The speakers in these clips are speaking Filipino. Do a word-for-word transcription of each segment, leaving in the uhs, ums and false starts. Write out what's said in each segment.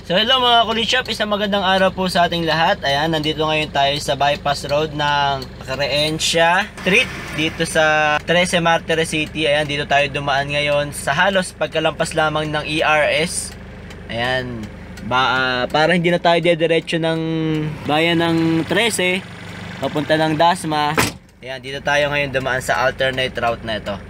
So hello mga Kulitshop, isang magandang araw po sa ating lahat. Ayan, nandito ngayon tayo sa bypass road ng Creencia Street dito sa Trece Martires City. Ayan, dito tayo dumaan ngayon sa halos pagkalampas lamang ng E R S. Ayan, ba, uh, para hindi na tayo dediretso ng bayan ng Trece papunta ng Dasma. Ayan, dito tayo ngayon dumaan sa alternate route na ito.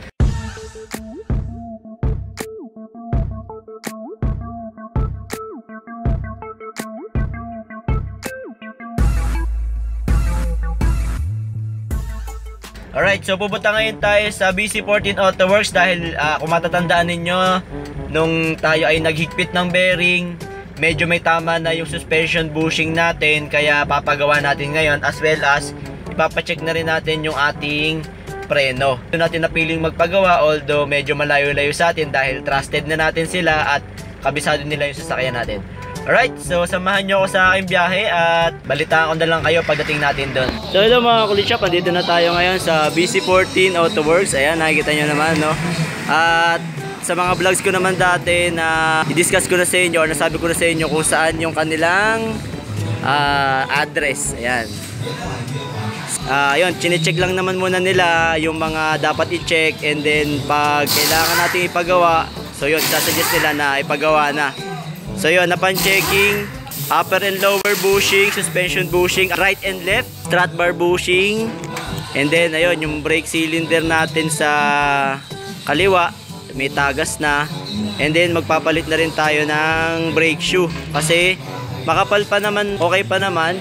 Alright, so pupunta ngayon tayo sa B C fourteen Auto Works dahil uh, kung matatandaan ninyo, nung tayo ay naghigpit ng bearing, medyo may tama na yung suspension bushing natin, kaya papagawa natin ngayon, as well as ipapacheck na rin natin yung ating preno. Ito natin napiling magpagawa, although medyo malayo-layo sa atin dahil trusted na natin sila at kabisado nila yung sasakyan natin. Alright, so samahan nyo ako sa aking biyahe at balitaan ko na lang kayo pagdating natin doon. So hello mga Kulitshop, andito na tayo ngayon sa B C fourteen Auto Works. Ayan, nakikita nyo naman, no? At sa mga vlogs ko naman dati na i-discuss ko na sa inyo or nasabi ko na sa inyo kung saan yung kanilang uh, address. Ayan. Uh, yun, chinecheck lang naman muna nila yung mga dapat i-check, and then pag kailangan natin ipagawa, so yun, sasuggest nila na ipagawa na. So yun, napan-checking, upper and lower bushing, suspension bushing, right and left, strut bar bushing, and then ayun, yung brake cylinder natin sa kaliwa, may tagas na, and then magpapalit na rin tayo ng brake shoe, kasi makapal pa naman, okay pa naman.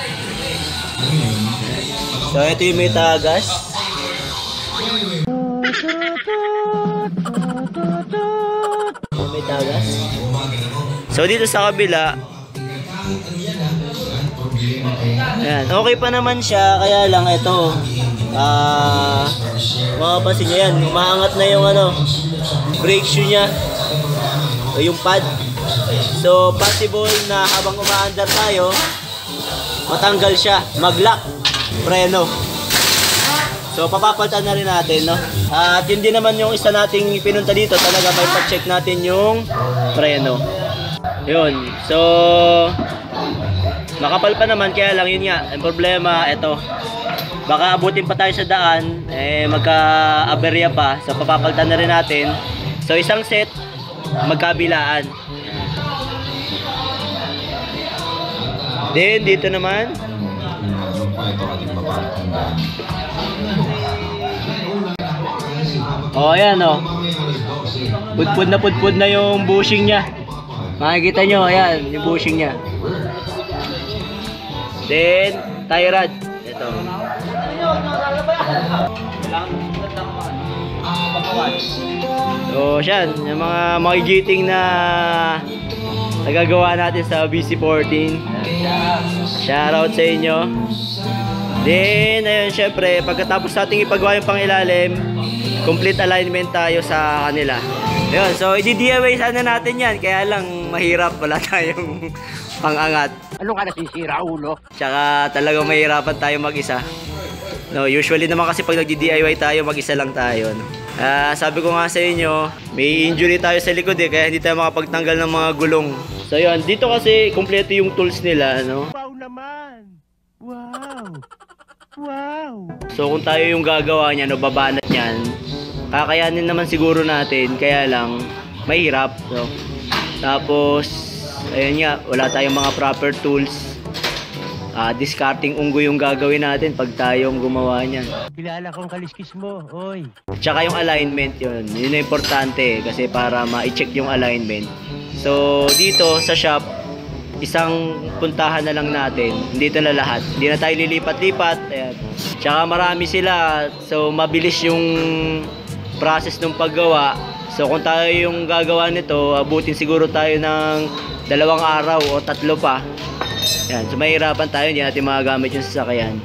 So ito yung may tagas. May tagas. So dito sa kabila, ayan, okay pa naman siya, kaya lang ito, ah, uh, mapapansin nyo yan, umaangat na yung ano, brake shoe nya, o yung pad. So possible na habang umaandar tayo, matanggal siya, mag-lock, preno. So papapalitan na rin natin, no? At yun din naman yung isa nating pinunta dito, talaga may pa-check natin yung preno. Yun, so makapal pa naman, kaya lang yun nga, ang problema, eto, baka abutin pa tayo sa daan, eh magka-aberya pa, so papapalitan na rin natin. So isang set, magkabilaan. Then dito naman, oh ayan oh, pudpud na pudpud na yung bushing nya. Makikita nyo, ayan, yung bushing nya. Then, tie rod. Ito. So, siyan, yung mga magigiting na nagagawa natin sa B C fourteen. Shoutout sa inyo. Then, ayun, syempre, pagkatapos natin ipagawa yung pangilalim, complete alignment tayo sa kanila. Ayun, so i-D I Y sana natin yan, kaya lang mahirap, wala tayong pangangat. Ano ka nasisira, ulo? Tsaka talagang mahirapan tayo mag-isa. No, usually naman kasi pag nag-D I Y tayo, mag-isa lang tayo. No? Uh, sabi ko nga sa inyo, may injury tayo sa likod eh, kaya hindi tayo makapagtanggal ng mga gulong. So yun, dito kasi kompleto yung tools nila, no? Wow naman! Wow! Wow! So kung tayo yung gagawa niya, no, babanat niyan, kakayanin naman siguro natin, kaya lang mahirap. So, tapos ayun nga, wala tayong mga proper tools. uh, Discarding unggoy yung gagawin natin pag tayong gumawa niyan. Kilala kong kaliskis mo, oy. Tsaka yung alignment, yun yun yung importante, kasi para ma-check yung alignment. So dito sa shop, isang puntahan na lang natin, dito na lahat, hindi na tayo lilipat-lipat. Ayan. Tsaka marami sila, so mabilis yung process ng paggawa. So kung tayo yung gagawa nito, abutin siguro tayo ng dalawang araw o tatlo pa. Yan, so mahirapan tayo, hindi natin magagamit yung sasakyan.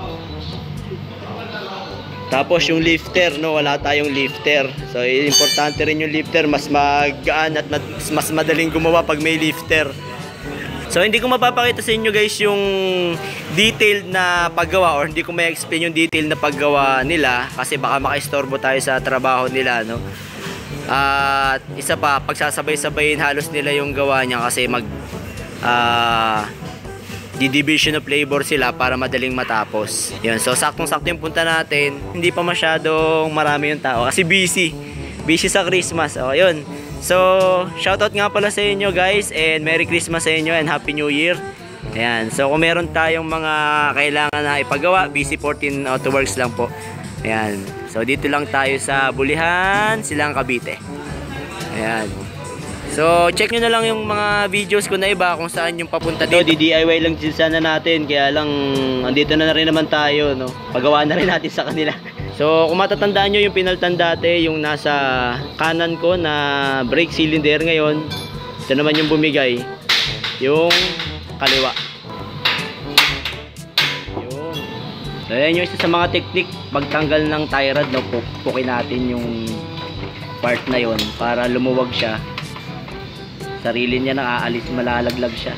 Tapos yung lifter, no, wala tayong lifter. So importante rin yung lifter, mas magaan at mas, mas madaling gumawa pag may lifter. So hindi ko mapapakita sa inyo guys yung detailed na paggawa, or hindi ko may explain yung detailed na paggawa nila, kasi baka makaistorbo tayo sa trabaho nila, no. At isa pa, pagsasabay-sabayin halos nila yung gawa niya kasi mag ah di division of labor sila para madaling matapos. Yun, so saktong-sakto yung punta natin. Hindi pa masyadong marami yung tao kasi busy. Busy sa Christmas. O, yun. So, shoutout nga pala sa inyo guys and Merry Christmas sa inyo and Happy New Year. Ayan. So, kung meron tayong mga kailangan na ipagawa, B C fourteen Autoworks lang po. Ayan. So, dito lang tayo sa Bulihan, Silang Cavite. Ayan. So, check nyo na lang yung mga videos ko na iba kung saan yung papunta dito. D D I Y lang din sana natin. Kaya lang, andito na, na rin naman tayo. No? Pagawa na rin natin sa kanila. So, kung matatandaan nyo yung pinaltan dati, yung nasa kanan ko na brake cylinder ngayon, ito naman yung bumigay. Yung kaliwa. Yun. So, yan yung isa sa mga technique. Pagtanggal ng tie rod, no, pukin natin yung part na yon para lumuwag siya. Sarili niya nang aalis, malalaglag siya.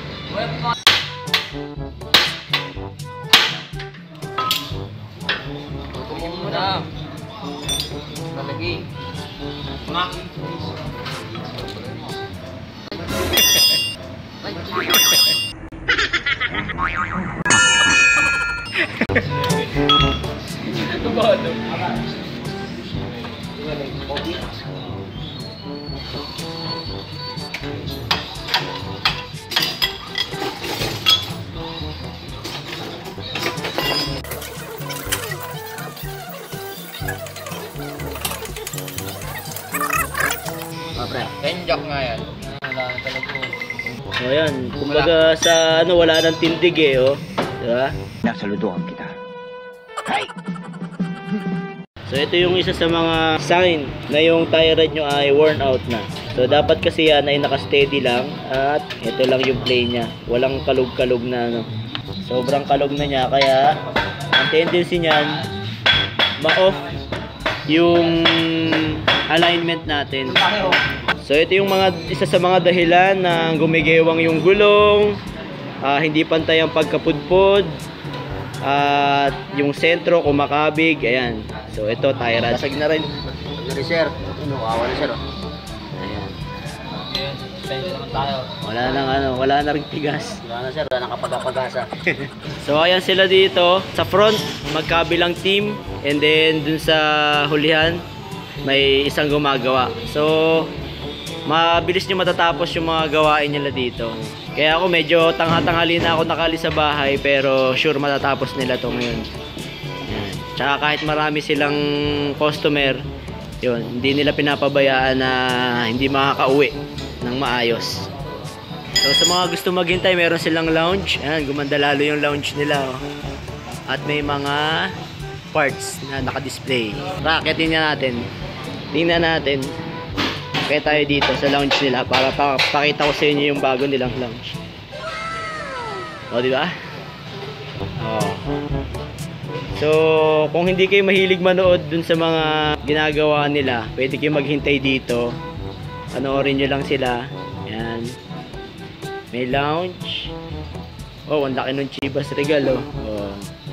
Tutukin mo na. Talagi. Mak. Ito ba ito? Kenjak nga yan. Wala na talaga. So ayan, kumbaga sa ano wala nang tindig eh, oh. Diba? Nasaluduhan kita. So ito yung isa sa mga sign na yung tie rod nyo ay worn out na. So dapat kasi yan ay naka-steady lang at ito lang yung play niya. Walang kalug-kalug na ano. Sobrang kalug na niya kaya ang tendency niyan ma-off yung alignment natin. So ito yung mga isa sa mga dahilan na gumigewang yung gulong, uh, hindi pantay ang pagkapudpod, at uh, yung sentro kumakabig, ayan. So ito tie rod. Basag na rin. Sorry sir. Ano, awa na sir. Ayan. Suspension naman tayo. Wala nang ano, wala na ring tigas. Wala na sir, wala nang kapag-apag-asa. So ayan sila dito sa front, magkabilang team, and then dun sa hulihan may isang gumagawa. So mabilis nyo matatapos yung mga gawain nila dito. Kaya ako medyo tangha-tanghali na ako nakali sa bahay, pero sure matatapos nila to ngayon. Yan. Tsaka kahit marami silang customer, yun, hindi nila pinapabayaan na hindi makakauwi ng maayos. So sa mga gusto maghintay, meron silang lounge. Ayan, gumanda lalo yung lounge nila, oh. At may mga parts na naka-display. Rakyatin niya natin. Tingnan natin. Kaya tayo dito sa lounge nila para pakita ko sa inyo yung bago nilang lounge. O, di ba? Oh. So, kung hindi kayo mahilig manood dun sa mga ginagawa nila, pwede kayo maghintay dito. Panoorin nyo lang sila. Ayan. May lounge. Oh, ang laki ng Chivas Regal, oh. Oh.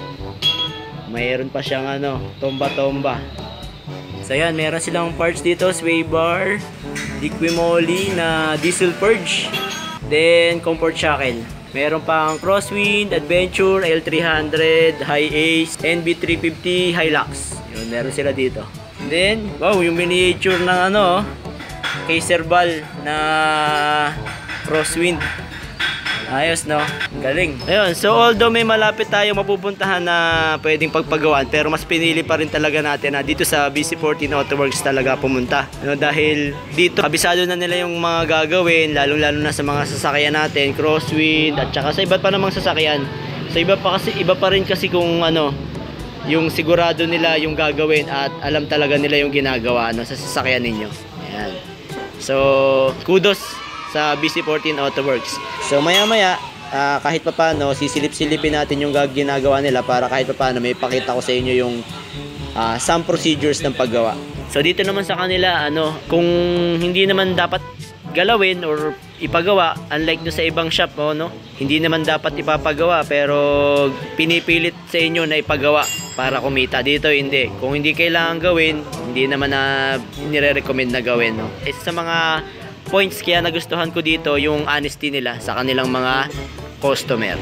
Mayroon pa siyang ano, tomba-tomba. So yan, meron silang parts dito, sway bar, Equimoly na diesel purge, then comfort shackle. Meron pang crosswind, adventure, L three hundred, high ace, N B three fifty, Hilux. Yun, meron sila dito. Then, wow, yung miniature ng ano, Kaiser Ball na crosswind. Ayos, no? Galing. Ayun, so although may malapit tayo mapupuntahan na pwedeng pagpagawan, pero mas pinili pa rin talaga natin na dito sa B C fourteen Autoworks talaga pumunta. Ano, dahil dito, kabisado na nila yung mga gagawin, lalong-lalo na sa mga sasakyan natin, crosswind, at saka sa iba't pa namang sasakyan. So iba pa kasi, iba pa rin kasi kung ano, yung sigurado nila yung gagawin at alam talaga nila yung ginagawa, ano, sa sasakyan ninyo. Ayan. So, kudos sa B C fourteen Autoworks. So maya maya, uh, kahit pa paano, sisilip-silipin natin yung ginagawa nila para kahit pa paano may pakita ko sa inyo yung uh, some procedures ng paggawa. So dito naman sa kanila, ano, kung hindi naman dapat galawin or ipagawa, unlike do sa ibang shop, oh, no? Hindi naman dapat ipapagawa pero pinipilit sa inyo na ipagawa. para kumita. Dito hindi. Kung hindi kailangan gawin, hindi naman na nire-recommend na gawin, no? Isa sa mga points kaya nagustuhan ko dito yung honesty nila sa kanilang mga customer.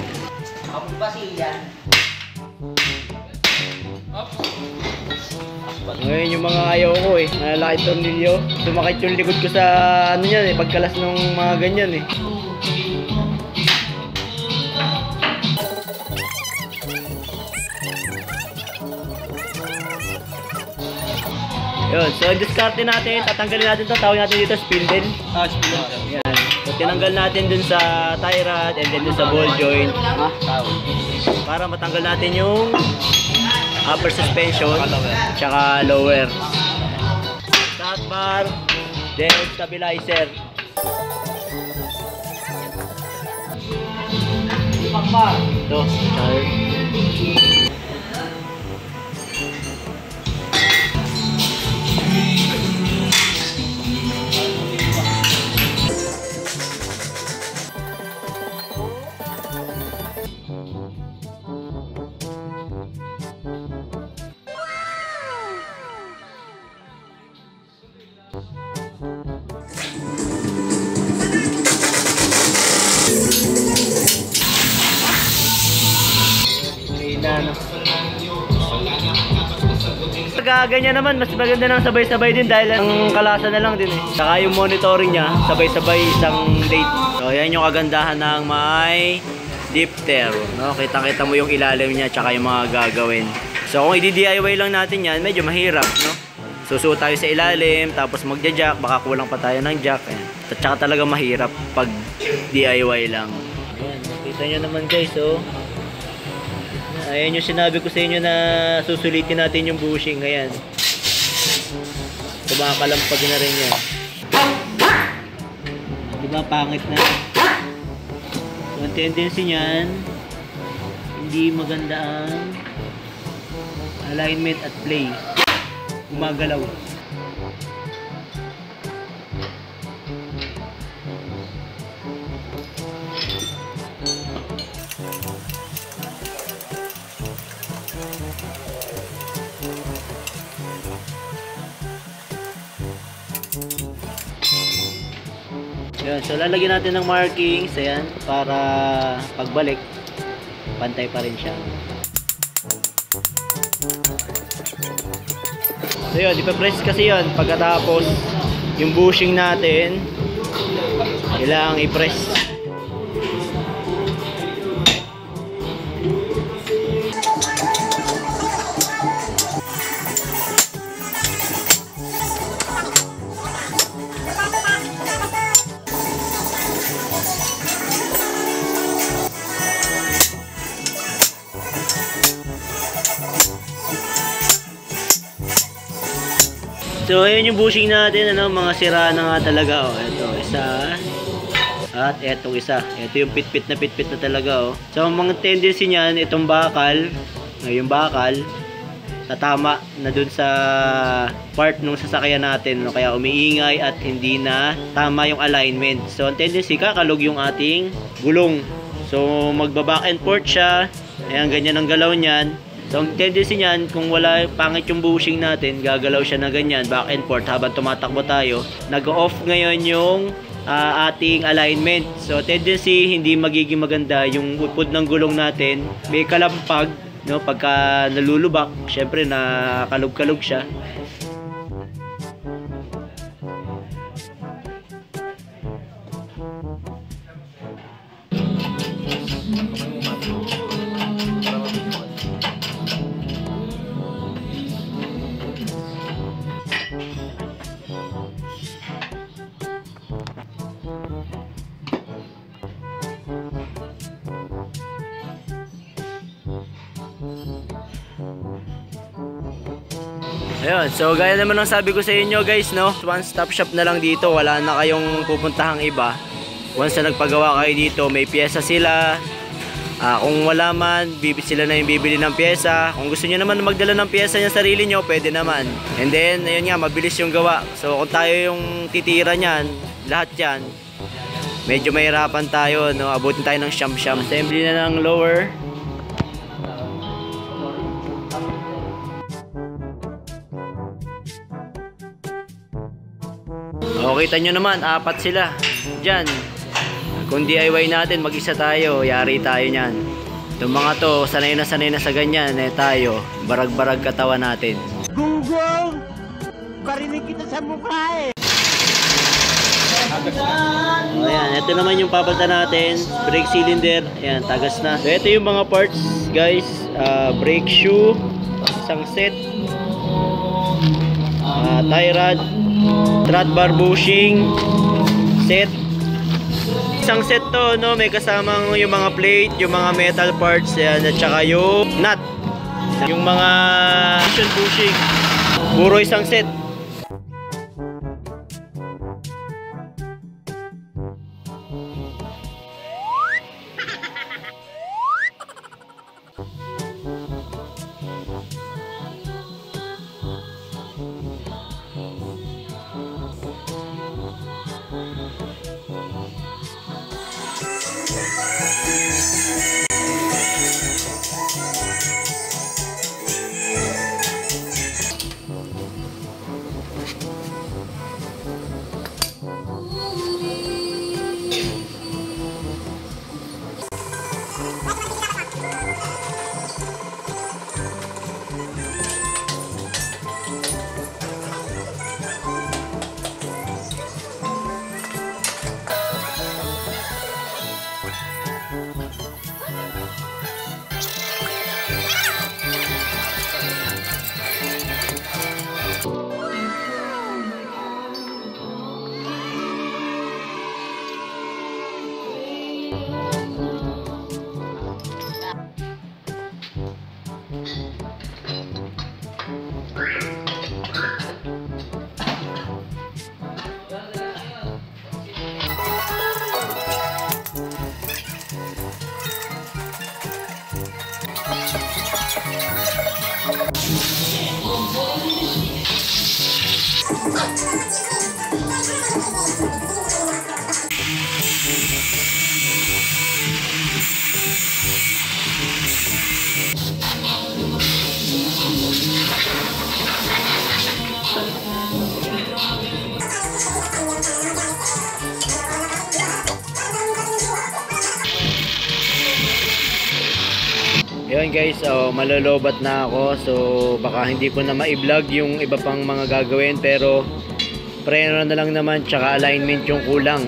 Ngayon yung mga ayaw ko eh, malalaki tornilyo. Sumakit yung likod ko sa ano yan eh, pagkalas ng mga ganyan eh. Yun, so discard natin, tatanggalin natin ito, tawag natin dito spindle. Ah, spindle. Yan. So tinanggal natin dun sa tie rod and then dun sa ball joint. Ah, tao. Para matanggal natin yung upper suspension tsaka lower. Start bar, then stabilizer. Ito, start. Pagka ganyan naman, mas maganda nang sabay-sabay din dahil ang kalasa na lang din eh. Saka yung monitoring niya, sabay-sabay isang date. So yan yung kagandahan ng may lifter, no? Kita-kita mo yung ilalim niya tsaka yung mga gagawin. So kung i-D I Y lang natin yan, medyo mahirap, no? Susuot tayo sa ilalim, tapos magja-jack, baka kulang pa tayo ng jack. Ayan. At saka talaga mahirap pag D I Y lang. Ayan, nakita nyo naman guys, oh. Ayan yung sinabi ko sa inyo na susulitin natin yung bushing. Ayan. Kumakalampag na rin yan. Diba pangit na? So, ang tendency niyan, hindi maganda ang alignment at play. Gumagalaw. Yun, so lalagyan natin ng markings, ayan, para pagbalik, pantay pa rin siya. So yun, ipapress kasi yun, pagkatapos yung bushing natin, kailangang i-press. So ayun yung bushing natin, ano, mga sira na nga talaga, oh. Ito, isa. At etong isa. Ito yung pit-pit na pit-pit na talaga, oh. So ang mga tendency niyan, itong bakal, yung bakal, tatama na dun sa part ng sasakyan natin, no? Kaya umiingay at hindi na tama yung alignment. So ang tendency, kakalog yung ating gulong. So magba-back and forth siya. Ayan, ganyan ang galaw niyan. So ang tendency niyan, kung wala pangit yung bushing natin, gagalaw siya na ganyan, back and forth habang tumatakbo tayo. Nag-off ngayon yung uh, ating alignment. So tendency, hindi magiging maganda yung upod ng gulong natin. May kalampag, no, pagka nalulubak, syempre nakakalog-kalog siya. Ayun, so gaya naman ng sabi ko sa inyo guys, no, one stop shop na lang dito, wala na kayong pupuntahang iba. Once na nagpagawa kayo dito, may pyesa sila. Uh, kung wala man, bibili sila na yung bibili ng pyesa. Kung gusto niyo naman magdala ng pyesa niya sarili niyo, pwede naman. And then, ayun nga, mabilis yung gawa. So kung tayo yung titira niyan, lahat yan, medyo mahirapan tayo, no, abutin tayo ng siyam-siyam. Assembly na ng lower. kita nyo naman, apat sila. Diyan. Kung D I Y natin, mag-isa tayo. Yari tayo niyan. Itong mga to, sanay na sanay na sa ganyan. Eh tayo, barag-barag katawan natin. Gunggong! Barinig kita sa mukha eh! O yan, ito naman yung papalitan natin. Brake cylinder. Ayan, tagas na. So, ito yung mga parts, guys. Uh, brake shoe. Isang set. Uh, tie rod. Strut bar bushing. Set. Isang set to, no? May kasamang yung mga plate, yung mga metal parts. Ayan, at saka yung nut. Yung mga cushion bushing. Puro isang set. Yun guys, oh, malolobat na ako. So baka hindi ko na ma-vlog yung iba pang mga gagawin, pero preno na lang naman, tsaka alignment yung kulang.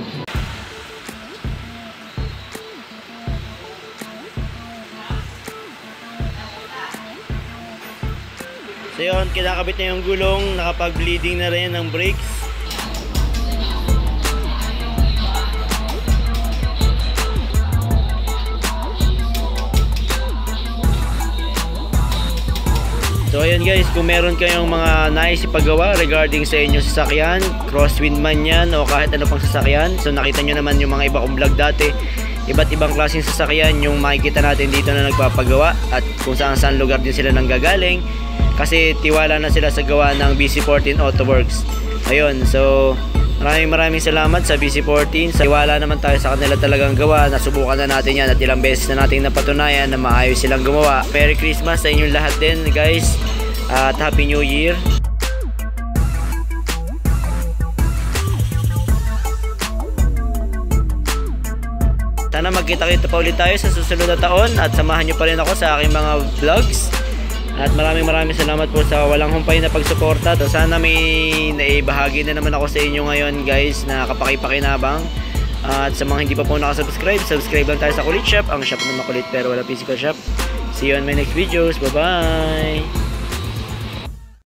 So yun, kinakabit na yung gulong, nakapag-bleeding na rin ng brakes. So ayun guys, kung meron kayong mga nais ipagawa regarding sa inyong sasakyan, crosswind man yan o kahit ano pang sasakyan. So nakita nyo naman yung mga iba kong vlog dati, iba't ibang klaseng sasakyan yung makikita natin dito na nagpapagawa, at kung saan saan lugar din sila nanggagaling, kasi tiwala na sila sa gawa ng B C fourteen Autoworks. Ayun, so maraming maraming salamat sa B C fourteen. Sa tiwala naman tayo sa kanila talagang gawa. Nasubukan na natin yan at ilang beses na natin napatunayan na maayos silang gumawa. Merry Christmas sa inyong lahat din guys, at Happy New Year. Sana magkita-kita pa ulit tayo sa susunod na taon, at samahan nyo pa rin ako sa aking mga vlogs. At maraming maraming salamat po sa walang humpay na pagsuporta. So sana may naibahagi na naman ako sa inyo ngayon guys na kapaki-pakinabang. At sa mga hindi pa po nakasubscribe, subscribe lang tayo sa Kulit Shop, ang shop na makulit pero wala physical shop. See you on my next videos. Bye bye.